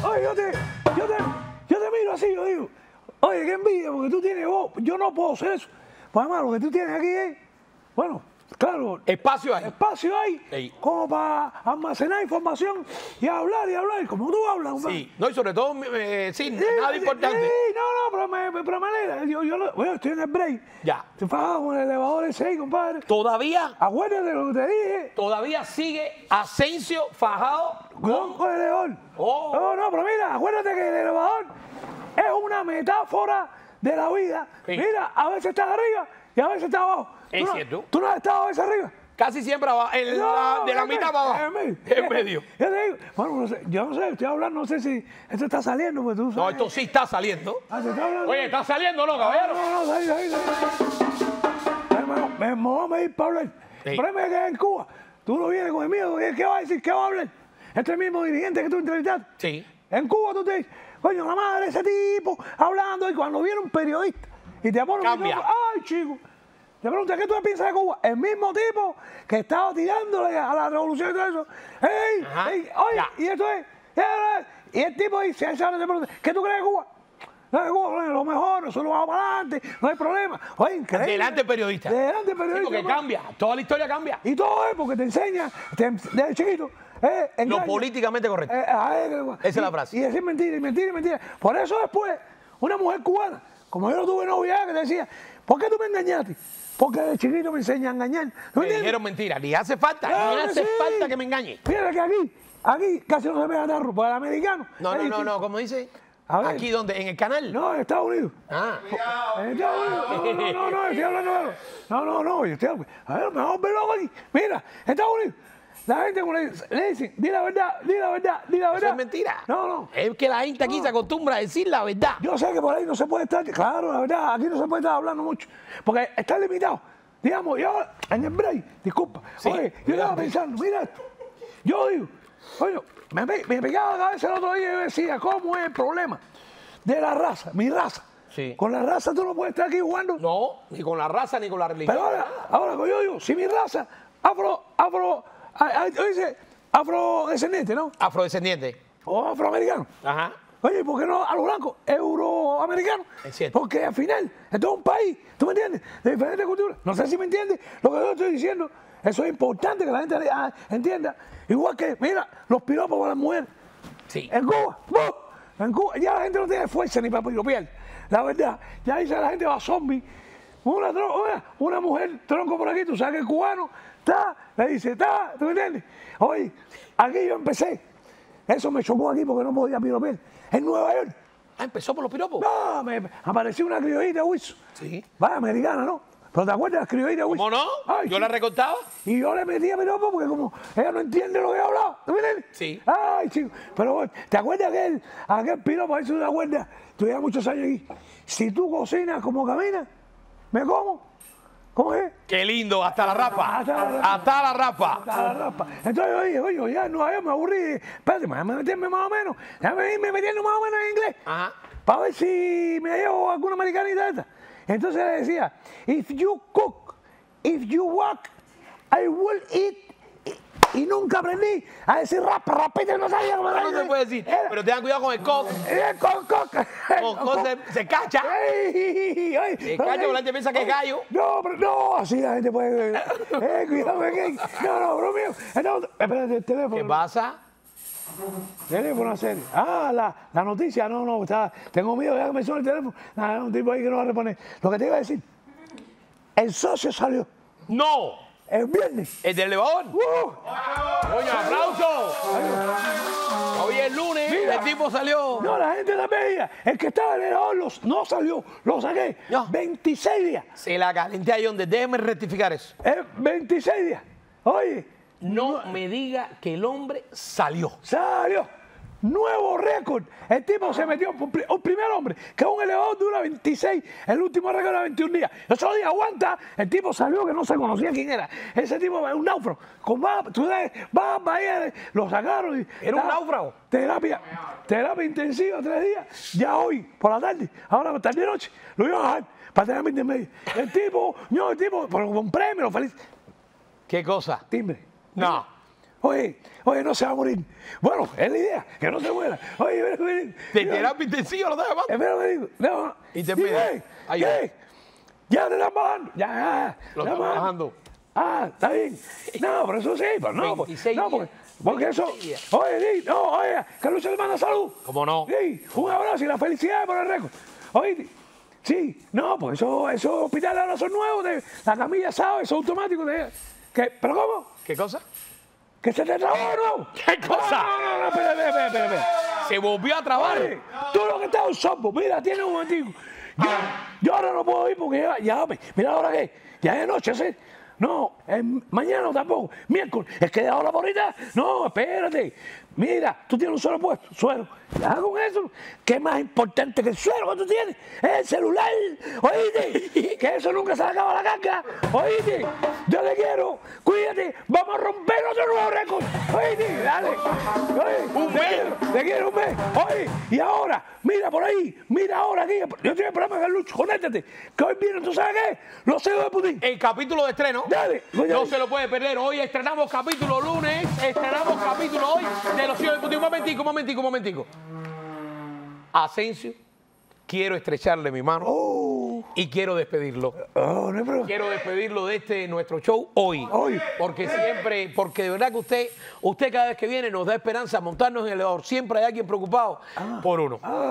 Oye, yo te miro así, yo digo, oye, qué envidia, porque tú tienes voz. Yo no puedo hacer eso. Pues además, lo que tú tienes aquí es, bueno, claro, Espacio ahí. espacio hay Ey. como para almacenar información y hablar, como tú hablas. compadre. Sí, no, y sobre todo, sí, Sí, nada importante. Sí, no, pero me alegra. Bueno, estoy en el break. Ya. Estoy fajado con el elevador ese ahí, compadre. Todavía Acuérdate de lo que te dije. sigue Asensio fajado. Con el elevador. Oh. No, pero mira, acuérdate que el elevador es una metáfora de la vida. Sí. Mira, a veces estás arriba y a veces estás abajo. Es cierto. ¿Tú no has estado a veces arriba? Casi siempre abajo, de la mitad para abajo. En medio. Yo te digo, bueno, no sé, yo no sé, estoy hablando, no sé si esto está saliendo, pues tú sabes. No, esto sí está saliendo. ¿Se está hablando? Oye, está saliendo, ¿no, caballero? No, ahí. Me voy a medir para hablar. Sí. El problema es que en Cuba, tú no vienes con el miedo, ¿qué va a decir? ¿Qué va a hablar? Este mismo dirigente que tú entrevistaste. Sí. En Cuba tú te dices, coño, la madre de ese tipo hablando, y cuando viene un periodista y te pone un Cambia. micrófono, ay, chico, te pregunta, ¿qué tú piensas de Cuba? El mismo tipo que estaba tirándole a la revolución y todo eso. ¡Ey! Ajá. Ey, oye, Ya. y esto es. Y el tipo dice, esa hora te pregunta, ¿qué tú crees de Cuba? No, de Cuba, lo mejor, nosotros vamos para adelante, no hay problema. Oye, increíble. Delante periodista. Delante Sí, periodista. porque ¿no? cambia, toda la historia cambia. Y todo es porque te enseña, desde chiquito. Lo engaña. políticamente correcto. Esa es la frase. Y decir mentira, y mentira, y mentira. Por eso después, una mujer cubana, como yo no tuve novia, que te decía, ¿por qué tú me engañaste? Porque de chiquito me enseña a engañar. ¿No Me entiendes? dijeron mentira, ni hace falta, Claro ni que hace sí. falta que me engañe. Fíjate que aquí casi no se pega tarro, para el americano. No, ¿cómo dice? A ver. ¿Aquí dónde? ¿En el canal? No, en Estados Unidos. Ah. En Estados Unidos. No, estoy hablando de eso. No, yo estoy hablando. A ver, me voy a ver loco aquí. Mira, en Estados Unidos, la gente le dicen, di la verdad. Eso es mentira. No. Es que la gente aquí se acostumbra a decir la verdad. Yo sé que por ahí no se puede estar, claro, la verdad, aquí no se puede estar hablando mucho, porque está limitado. Digamos, yo en el break, disculpa, Sí, oye, yo estaba pensando, mira esto, yo digo, oye, me pegaba la cabeza el otro día y yo decía, ¿cómo es el problema de la raza, mi raza? Sí. Con la raza tú no puedes estar aquí jugando. No, ni con la raza ni con la religión. Pero ahora yo digo, si mi raza, dice afrodescendiente, ¿no? Afrodescendiente. O afroamericano. Ajá. Oye, ¿por qué no a los blancos euroamericanos? Es cierto. Porque al final, esto es un país, ¿tú me entiendes? De diferentes culturas. No sé si me entiendes lo que yo estoy diciendo. Eso es importante que la gente entienda. Igual que, mira, los piropos para las mujeres. Sí. En Cuba, ya la gente no tiene fuerza ni para piropear. La verdad, ya dice la gente va zombie. Una mujer tronco por aquí, tú sabes que el cubano le dice, ¿tú me entiendes? Oye, aquí yo empecé. Eso me chocó aquí porque no podía piropear. En Nueva York. Ah, empezó por los piropos. No, me apareció una criollita Wilson. Sí. Vaya, americana, ¿no? Pero ¿te acuerdas de las criollitas Wilson? ¿Cómo no? Ay, Yo sí. la recortaba. Y yo le metía piropo porque como ella no entiende lo que he hablado. ¿Tú me entiendes? Sí. Ay, chico. Pero ¿te acuerdas aquel piropo? A ver si tú te acuerdas. Tú llevas muchos años aquí. Si tú cocinas como caminas, ¿me como? ¿Cómo es? Qué lindo, hasta la rapa. Hasta la rapa. Hasta la rapa. A la raspa. Entonces yo dije, oye, ya en Nueva York me aburrí. Espérate, déjame meterme más o menos. Déjame irme metiendo más o menos en inglés. Ajá. Para ver si me llevo alguna americanita de esta. Entonces le decía, if you cook, if you walk, I will eat. Y nunca aprendí a decir rapita, no sabía cómo No se puede decir. Pero tengan cuidado con el cock. Con se cacha. Se cacha porque la gente piensa que es gallo. No, así la gente puede. Cuidado, no, bro mío. Entonces, espérate, el teléfono. ¿Qué pasa? Teléfono serio. La noticia, no, tengo miedo ya que me suena el teléfono. Nada, un tipo ahí que no va a reponer. Lo que te iba a decir, el socio salió No. el viernes. ¿El del elevador? Coño, aplauso. Hoy es lunes, Mira. el tipo salió. No, la gente la veía. El que estaba en el elevador no salió, lo saqué. No. 26 días. Se la calenté ahí donde. Déjeme rectificar eso. 26 días. Oye, No me diga que el hombre salió. salió. Nuevo récord. El tipo se metió, un primer hombre, que un elevador dura 26, el último récord era 21 días. Yo solo dije, aguanta, el tipo salió que no se conocía quién era. Ese tipo es un náufrago. Tú sabes, va a Bahía, lo sacaron. ¿Era un náufrago? Terapia intensiva 3 días. Ya hoy, por la tarde, ahora tarde y noche, lo iban a bajar para tener intermedio. El tipo, por un premio, feliz. ¿Qué cosa? Timbre. No. Oye, no se va a morir. Bueno, es la idea, que no se muera. Oye, ven. Te terapia intensiva, lo estás llamando. Ven. No. Y te pide. ¿Qué? Ya te están bajando. Ya. Lo están bajando. Ah, está bien. No, pero eso sí, pero no. 26 no, porque eso. Oye, que Lucho le manda salud. ¿Cómo no? Sí, un abrazo y la felicidad por el récord. Oye, sí, no, pues esos hospitales ahora son nuevos, la camilla sabe, son automáticos. ¿Pero cómo? ¿Qué cosa? ¿Que se te trabó o no? ¿Qué cosa? No, espera. Se volvió a trabar. Oye, tú lo que estás usando, mira, tiene un momentico. Yo ahora no puedo ir porque ya mira ahora que ya es noche, ¿sí? No, mañana tampoco, miércoles, es que de ahora por ahorita, no, espérate. Mira, tú tienes un solo puesto, suero. Ya con eso, ¿qué más importante que el suero que tú tienes? Es el celular, oíste, que eso nunca se le acaba la carga, oíste. Yo te quiero, cuídate, vamos a romper otro nuevo récord, oíste, dale. Oye, Un mes. Te quiero un mes, oye, y ahora, mira por ahí, mira ahora aquí, yo estoy en el programa de Carlucho, conéctate, que hoy viene, ¿tú sabes qué? Los CEOs de Putin. El capítulo de estreno. Dale, no se lo puede perder. Hoy estrenamos capítulo lunes. Estrenamos capítulo hoy de Los Hijos de Putin. Un momentico. Asensio, quiero estrecharle mi mano y quiero despedirlo. No hay problema. Quiero despedirlo de nuestro show hoy. Porque de verdad que usted cada vez que viene nos da esperanza montarnos en el elevador. Siempre hay alguien preocupado por uno.